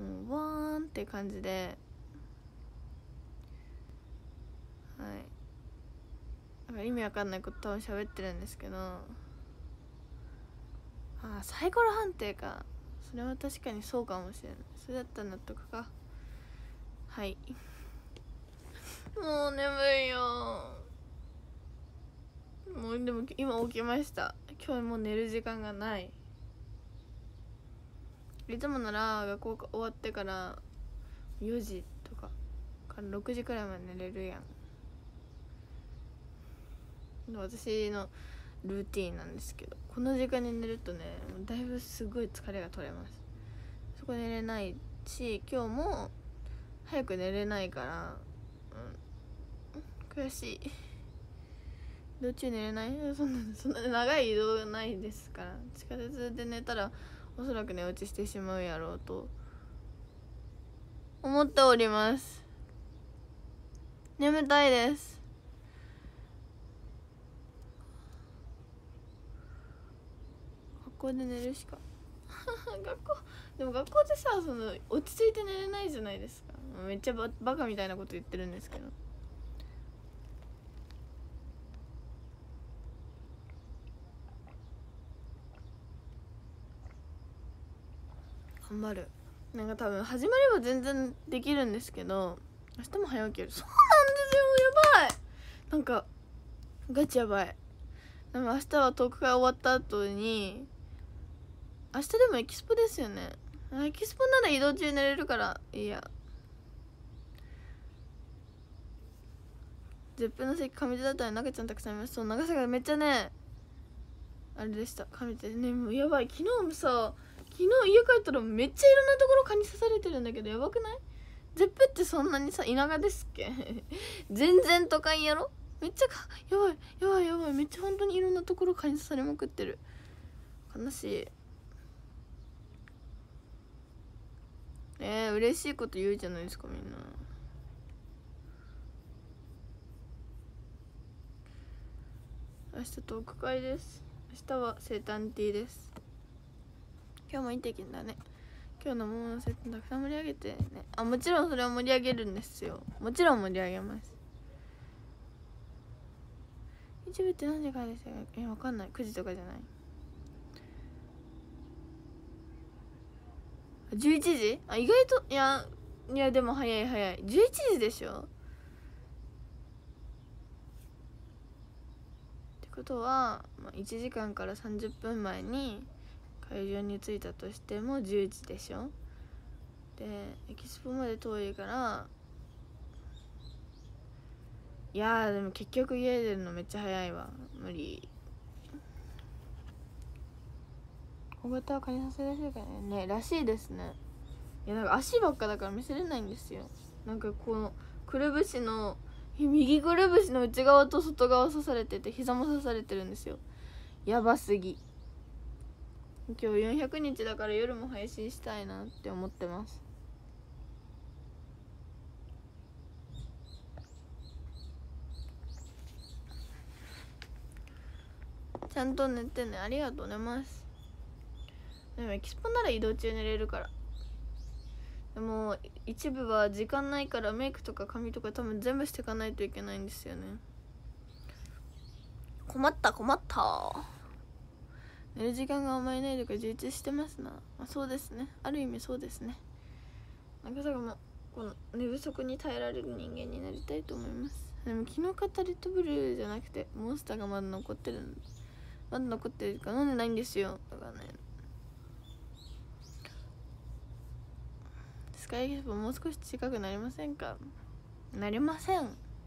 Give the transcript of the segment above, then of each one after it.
もうワーンって感じで、はい、なんか意味わかんないことを喋ってるんですけど、サイコロ判定か。それは確かにそうかもしれない。それだったら納得か。はい。もう眠いよ。もうでも今起きました。今日もう寝る時間がない。いつもなら学校終わってから4時とかから6時くらいまで寝れるやん。私のルーティーンなんですけど、この時間に寝るとね、だいぶすごい疲れが取れます。そこ寝れないし、今日も早く寝れないから、悔しい。移動中寝れない？そんな長い移動ないですから。地下鉄で寝たらおそらく寝落ちしてしまうやろうと思っております。眠たいです。学校で寝るしかでも学校でさ、その落ち着いて寝れないじゃないですか。めっちゃバカみたいなこと言ってるんですけど、頑張る。なんか多分始まれば全然できるんですけど、明日も早起きる。そうなんですよ、やばい。なんかガチやばい。でも明日はトーク会終わった後に、明日でもエキスポですよね。エキスポなら移動中寝れるからいいや。絶品の席上手だったら中ちゃんたくさんいます。そう、長さがめっちゃね、あれでした。上手ね、もうやばい。昨日もさ、昨日家帰ったらめっちゃいろんなところ蚊に刺されてるんだけど、やばくない？ゼップってそんなにさ、田舎ですっけ全然都会やろ。めっちゃやばいやばいやばい。めっちゃ本当にいろんなところ蚊に刺されまくってる。悲しい。嬉しいこと言うじゃないですか、みんな。明日トーク会です。明日は生誕ティーです。今日もいい天気だね。今日の桃のセットたくさん盛り上げてね。もちろんそれを盛り上げるんですよ。もちろん盛り上げます。YouTube って何時からでしたか？わかんない。9時とかじゃない？11時？意外と、いやでも早い11時でしょ。ってことは、1時間から30分前に会場に着いたとしても10時でしょ。でエキスポまで遠いから、いやでも結局家出るのめっちゃ早いわ。無理。小型はカニさせられるからね。らしいですね。いやなんか足ばっかだから見せれないんですよ。なんかこのくるぶしの右くるぶしの内側と外側刺されてて、膝も刺されてるんですよ。やばすぎ。今日400日だから夜も配信したいなって思ってます。ちゃんと寝てね。ありがとう、寝ます。でもエキスポなら移動中寝れるから。でも一部は時間ないからメイクとか髪とか多分全部していかないといけないんですよね。困った寝る時間があんまりないとか充実してますな。そうですね、ある意味そうですね。なんかさもこの寝不足に耐えられる人間になりたいと思います。でも昨日買ったレッドブルじゃなくてモンスターがまだ残ってるから飲んでないんですよ。だからね、スカイエキスポもう少し近くなりませんか？なりません。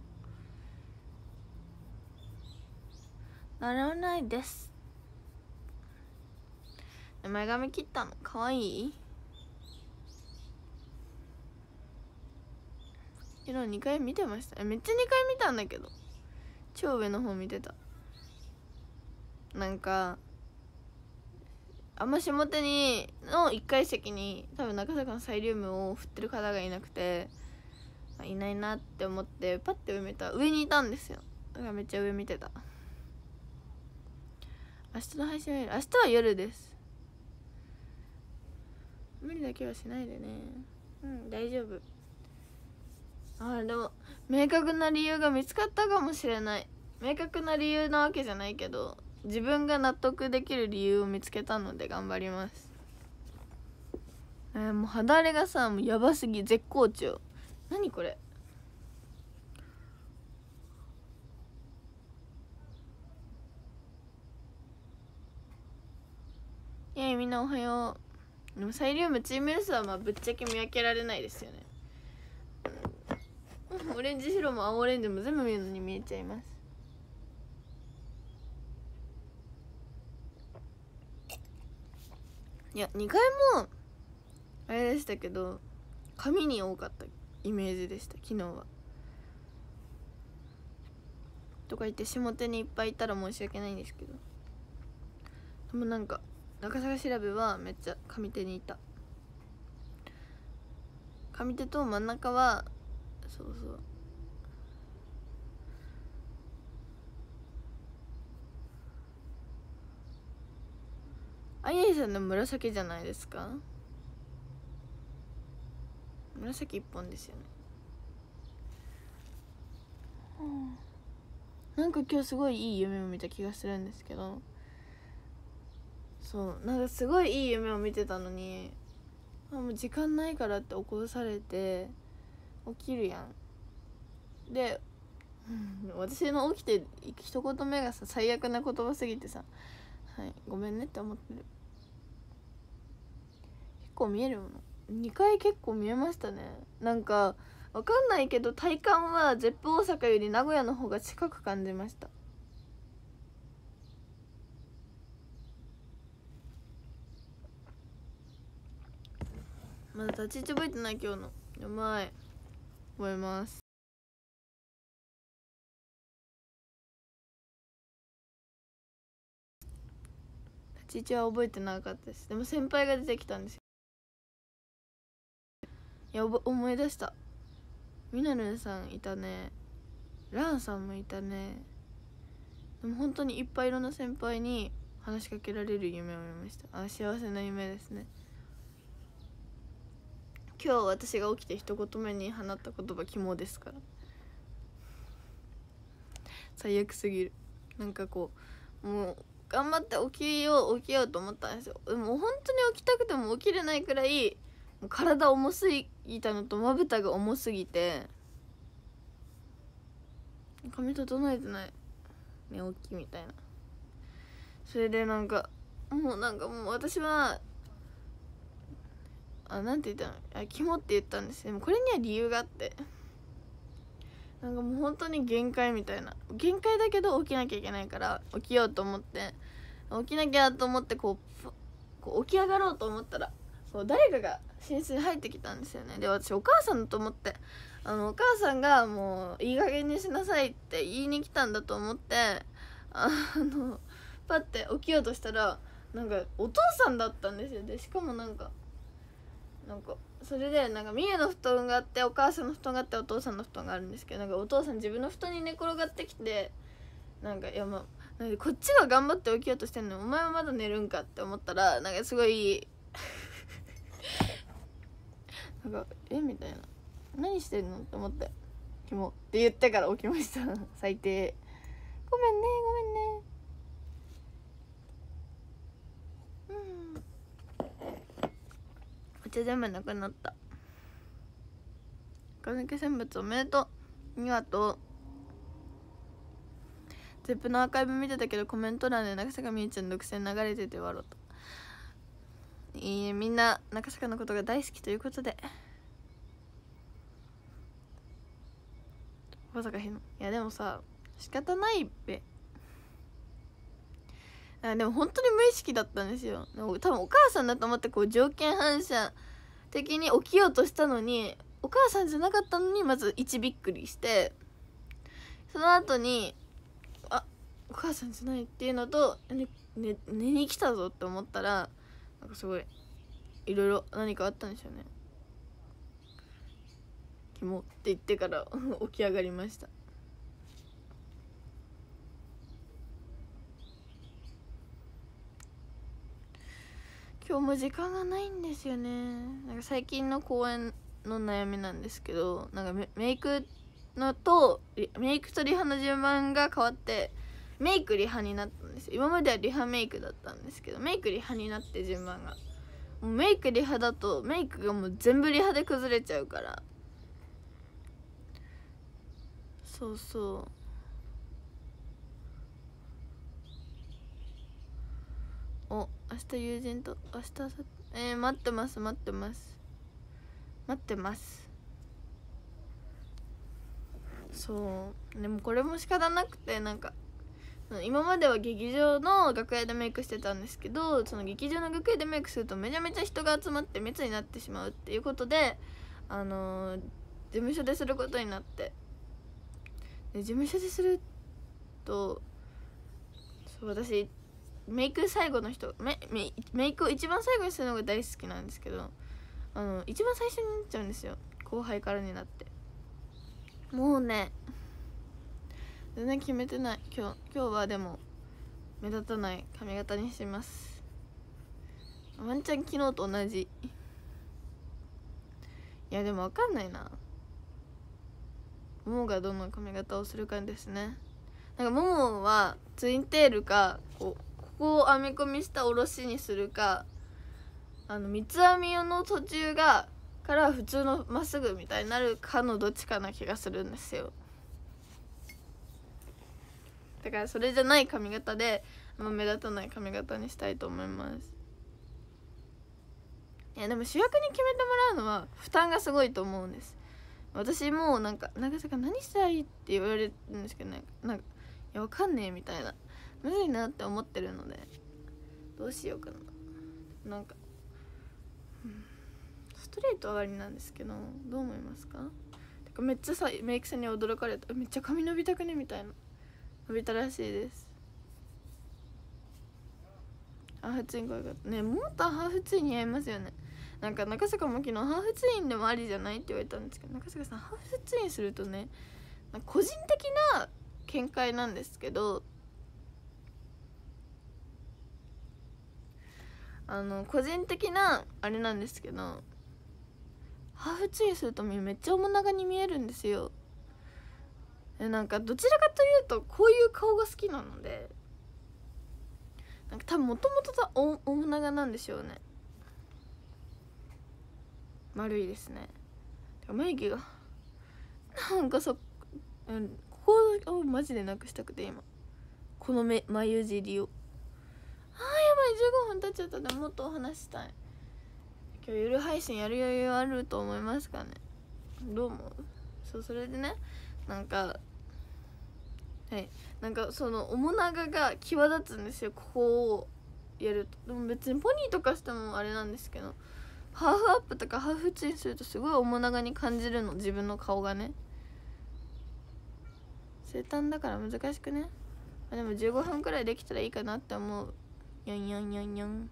ならないです。前髪切ったのかわいい。色2回見てました。めっちゃ2回見たんだけど、超上の方見てた。なんかあんま下手にの1階席に多分中坂のサイリウムを振ってる方がいなくて、いないなって思ってパッて上見たら上にいたんですよ。だからめっちゃ上見てた。明日の配信は明日は夜です。 無理だけはしないでね。大丈夫。でも明確な理由が見つかったかもしれない。明確な理由なわけじゃないけど、自分が納得できる理由を見つけたので頑張ります。もう肌荒れがさ、もうやばすぎ、絶好調。何これ。みんなおはよう。でもサイリウムチーム S はまあぶっちゃけ見分けられないですよね。オレンジ白も青オレンジも全部見るのに見えちゃいます。いや2回もあれでしたけど、紙に多かったイメージでした昨日は。とか言って下手にいっぱいいたら申し訳ないんですけど、でもなんか中坂調べはめっちゃ上手にいた。上手と真ん中はそうあいあいさんの紫じゃないですか。紫一本ですよね。なんか今日すごいいい夢を見た気がするんですけど、そうなんかすごいいい夢を見てたのに、もう時間ないからって起こされて起きるやん。で、私の起きて一言目がさ、最悪な言葉すぎてさ、はいごめんねって思ってる。結構見えるもの2回結構見えましたね。なんかわかんないけど体感はゼップ大阪より名古屋の方が近く感じました。まだ立ち位置覚えてない今日の。やばい。覚えます。立ち位置は覚えてなかったです。でも先輩が出てきたんですよ。いや思い出した。みなるんさんいたね、ランさんもいたね。でも本当にいっぱいいろんな先輩に話しかけられる夢を見ました。幸せな夢ですね。今日私が起きて一言目に放った言葉肝ですから。最悪すぎる。なんかこうもう頑張って起きようと思ったんですよ。でも本当に起きたくても起きれないくらいもう体重すぎたのとまぶたが重すぎて、髪整えてない寝起きみたいな。それでなんかもう私はなんて言ったの、肝って言ったんです。でもこれには理由があって、なんかもう本当に限界みたいな、限界だけど起きなきゃいけないから起きようと思って、起きなきゃと思ってこう起き上がろうと思ったら、誰かが寝室に入ってきたんですよね。で私お母さんだと思って、お母さんがもういい加減にしなさいって言いに来たんだと思って、パッて起きようとしたらなんかお父さんだったんですよ。でしかもなんかそれでなんかミユの布団があって、お母さんの布団があって、お父さんの布団があるんですけど、なんかお父さん自分の布団に寝転がってきて、なんかなんでこっちは頑張って起きようとしてんのにお前はまだ寝るんかって思ったら、なんかすごいなんかみたいな、何してんのって思って、キモって言ってから起きました最低。ごめんねお茶全部なくなった。赤抜け選別おめでとう。ありがとう。ゼップのアーカイブ見てたけどコメント欄で中坂みゆちゃん独占流れてて笑うと。みんな中坂のことが大好きということで。小坂ひの、いやでもさ仕方ないっべ。でも本当に無意識だったんですよ。多分お母さんだと思って条件反射的に起きようとしたのに、お母さんじゃなかったのにまず1びっくりして、その後にお母さんじゃないっていうのと、寝に来たぞって思ったら、なんかすごいいろいろ何かあったんでしょうね。キモって言ってから起き上がりました。 今日も時間がないんですよね。なんか最近の公演の悩みなんですけど、なんかメイクとリハの順番が変わって、メイクリハになったんですよ。今まではリハメイクだったんですけど、メイクリハになって、順番がもうメイクリハだとメイクがもう全部リハで崩れちゃうから、そうそう。明日友人と待ってますそう。でもこれも仕方なくて、なんか今までは劇場の楽屋でメイクしてたんですけど、その劇場の楽屋でメイクするとめちゃめちゃ人が集まって密になってしまうっていうことで、事務所ですることになって、で事務所ですると、そう、私メイク最後の人、メイクを一番最後にするのが大好きなんですけど、一番最初になっちゃうんですよ、後輩からになって。もうね、全然決めてない。今日はでも目立たない髪型にします。ワンチャン昨日と同じ。いやでも分かんないな、ももがどの髪型をするかですね。なんかももはツインテールか、ここを編み込みしたおろしにするか、三つ編みの途中から普通のまっすぐみたいになるかのどっちかな気がするんですよ。だからそれじゃない髪型で、目立たない髪型にしたいと思います。いやでも主役に決めてもらうのは負担がすごいと思うんです。私もなんか長坂何したいって言われるんですけどね、なんかいやわかんねえみたいな、むずいなって思ってるので、どうしようかな。なんかストレートはありなんですけど、どう思いますか？てかめっちゃさ、メイクさんに驚かれた。めっちゃ髪伸びたくねみたいな。伸びたらしいです。ハーフツイン声がね、もっとハーフツイン似合いますよね。なんか中坂も昨日ハーフツインでもありじゃないって言われたんですけど、中坂さんハーフツインするとね、個人的な見解なんですけど、個人的なあれなんですけど、ハーフツインするとめっちゃ面長に見えるんですよ。なんかどちらかというとこういう顔が好きなので、なんか多分もともと面長なんでしょうね。丸いですね。眉毛がなんかここをマジでなくしたくて、今この眉尻を。やばい、15分経っちゃった。でももっとお話したい。今日夜配信やる余裕あると思いますかね。どう思う？それでね、なんかなんかその面長が際立つんですよ、ここをやると。でも別にポニーとかしてもあれなんですけど、ハーフアップとかハーフツインするとすごい面長に感じるの、自分の顔がね。生誕だから難しくね。でも15分くらいできたらいいかなって思う。にゃんにゃんにゃんにゃん。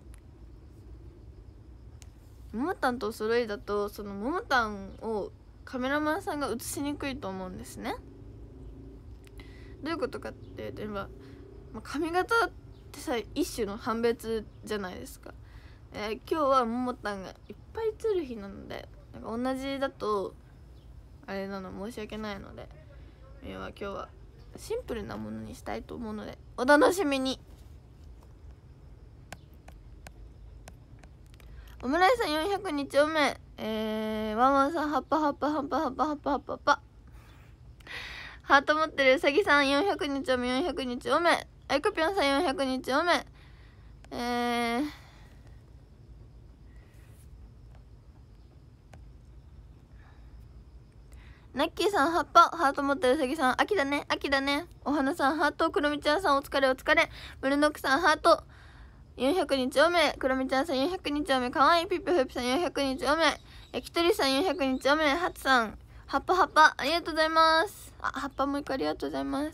ももたんとお揃いだと、そのももたんをカメラマンさんが映しにくいと思うんですね。どういうことかって言えば、髪型ってさ、一種の判別じゃないですか。今日はももたんがいっぱい映る日なので、なんか同じだとあれなの申し訳ないので、今日はシンプルなものにしたいと思うのでお楽しみに。オムライスさん400日おめ、ワンワンさんハッパハッパハッパハッパハッパハッパッパ、ハート持ってるうさぎさん400日おめ400日おめ、あいこぴょんさん400日おめ、ナッキーさんハッパ、ハート持ってるうさぎさん秋だね秋だね、お花さんハート、くろみちゃんさんお疲れお疲れ、ブルノックさんハート400日おめ、くろみちゃんさん400日おめ、かわいいピッピフープさん400日おめ、焼き鳥さん400日おめ、ハツさんハッパハッパありがとうございます。ハッパもう一回ありがとうございます。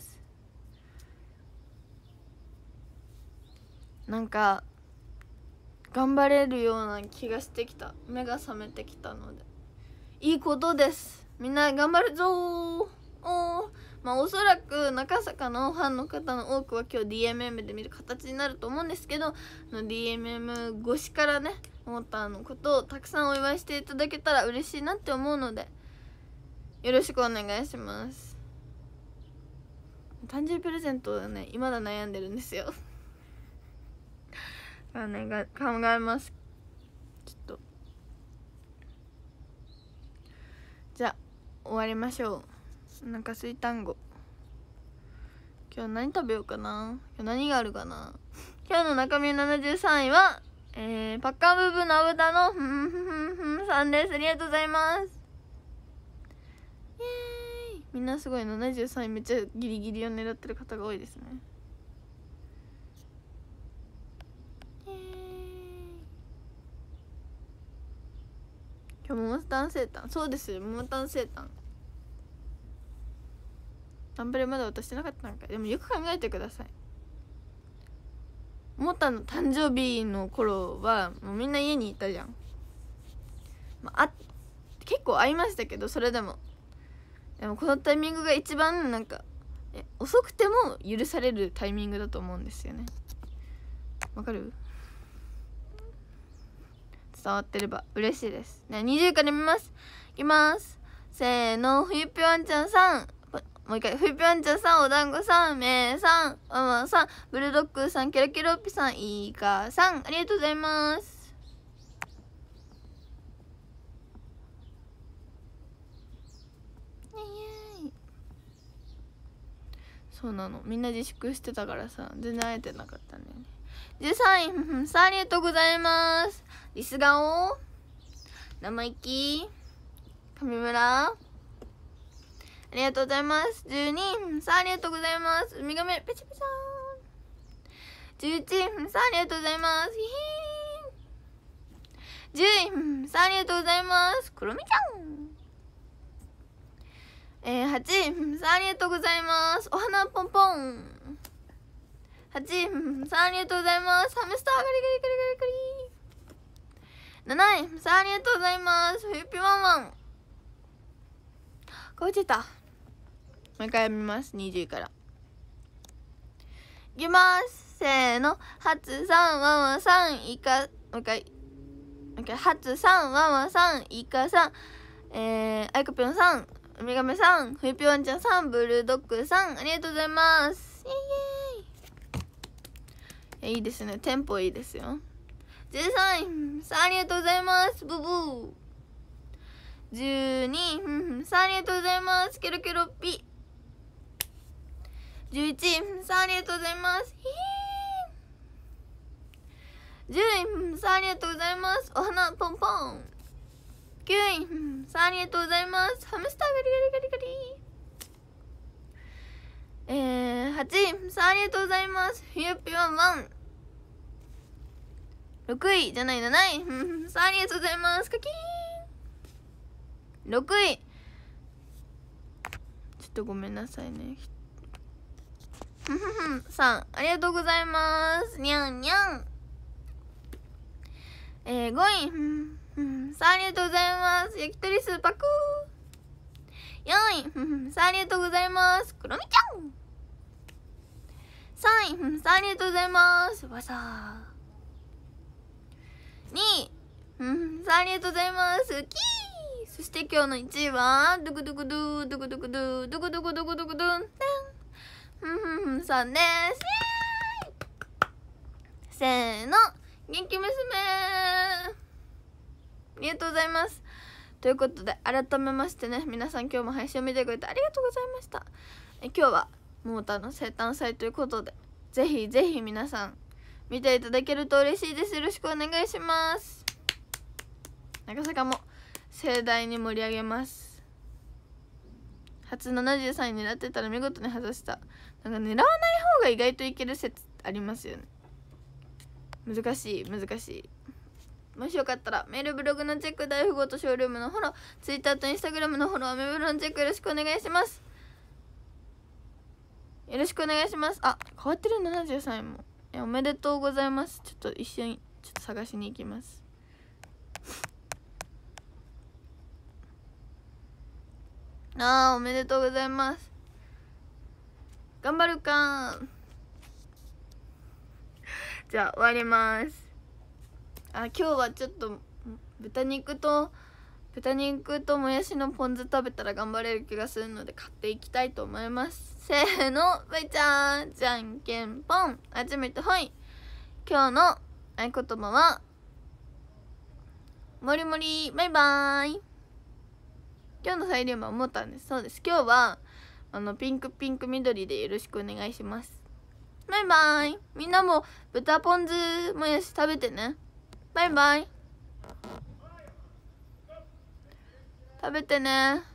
なんか頑張れるような気がしてきた。目が覚めてきたのでいいことです。みんな頑張るぞー。 おそらく中坂のファンの方の多くは今日 DMM で見る形になると思うんですけど、DMM 越しからねモーターのことをたくさんお祝いしていただけたら嬉しいなって思うので、よろしくお願いします。誕生日プレゼントはね今だ悩んでるんですよ考えます。ちょっとじゃあ終わりましょう。お腹すいたんご。今日何食べようかな。今日何があるかな。今日の中身73位はパッカーブブのアブタのさんです。ありがとうございます。イエーイ。みんなすごい73位めっちゃギリギリを狙ってる方が多いですね。今日桃タン生誕。そうですよ、桃タン生誕。タンブレまだ渡してなかったんか。でもよく考えてください。桃タンの誕生日の頃はもうみんな家にいたじゃん。結構会いましたけど、それでもこのタイミングが一番なんか遅くても許されるタイミングだと思うんですよね。わかる？伝わってれば嬉しいです。20位から見ます。いきます。せーの。ふゆぴょんちゃんさん、もう一回。ふゆぴょんちゃんさん、お団子さん、めいさん、ママさん、ブルドッグさん、キラキラッピさん、いいかさん、ありがとうございます。そうなの、みんな自粛してたからさ全然会えてなかったんだよね。13位さあ、ありがとうございます。リスガオ、生意気、上村、ありがとうございます。12位さあ、ありがとうございます。ウミガメペチペチャー。11位さあ、ありがとうございます。ヒヒー。10位さあ、ありがとうございます。クロミちゃん。8位さあ、ありがとうございます。お花ポンポン。8位さあ、ありがとうございます。ハムスターガリガリガリガリガリ。7位さあ、ありがとうございます。フユピワンワン。こうちゃった。もう一回読みます。20位からいきます。せーの。ハツさん、ワンワンさん、イカ、もう一回。ハツさん、ワンワンさん、イカさん、アイコぴょんさん、ウミガメさん、フユピワンちゃんさん、ブルドッグさん、ありがとうございます。イエーイ。いいですね、テンポいいですよ。13位さあ、ありがとうございます。ブブー。12位さあ、ありがとうございます。ケロケロッピ。11位さあ、ありがとうございます。10位さあ、ありがとうございます。お花ポンポン。9位さあ、ありがとうございます。ハムスターガリガリガリガリ。8位さあ、ありがとうございます。フユピワンワン。6位じゃない、7位さあ、ありがとうございます。カキーン。6位ちょっとごめんなさいね。さんありがとうございます。にゃんにゃん。5位さあ、ありがとうございます。焼き鳥スーパクー。4位さあ、ありがとうございます。クロミちゃん。3位さあ、ありがとうございます。わさー。2位さあ、ありがとうございます。キー。そして今日の1位はドゥクドゥクドゥドゥクドゥクドゥドゥクドゥクドゥクドゥクドゥンさんです。せーの。元気娘。ありがとうございます。ということで改めましてね、皆さん今日も配信を見てくれてありがとうございました。今日はモーターの生誕祭ということで、ぜひぜひ皆さん見ていただけると嬉しいです。よろしくお願いします。中坂も盛大に盛り上げます。初73位狙ってたら見事に外した。なんか狙わない方が意外といける説ありますよね。難しい。もしよかったらメール、ブログのチェック、大富豪とショールームのフォロー、ツイッターとインスタグラムのフォロー、アメブロのチェックよろしくお願いします。よろしくお願いします。あ、変わってる。73位もおめでとうございます。ちょっと一瞬ちょっと探しに行きます。おめでとうございます。 頑張るか。じゃあ終わります。今日はちょっと豚肉ともやしのポン酢食べたら頑張れる気がするので買っていきたいと思います。せーの、バイちゃん、じゃんけんぽん、集めてほい。今日の合言葉はもりもり、バイバーイ。今日のサイリウムは思ったんです。そうです、今日はピンク緑でよろしくお願いします。バイバーイ。みんなも豚ポン酢もやし食べてね。バイバイ。食べてね。